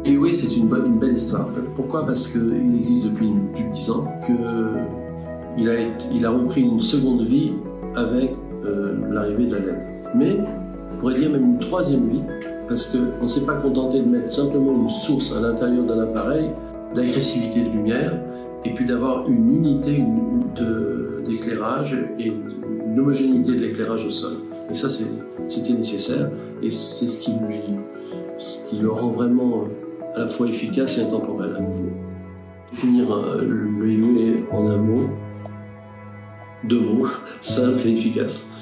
Et oui, c'est une belle histoire. Pourquoi? Parce qu'il existe depuis plus de 10 ans, qu'il a repris une seconde vie avec l'arrivée de la LED. Mais on pourrait dire même une troisième vie, parce qu'on ne s'est pas contenté de mettre simplement une source à l'intérieur d'un appareil d'agressivité de lumière, et puis d'avoir une unité d'éclairage et une homogénéité de l'éclairage au sol. Et ça, c'était nécessaire, et c'est ce qui le rend vraiment à la fois efficace et intemporel à nouveau. Finir le UV en un mot, 2 mots, simple et efficace.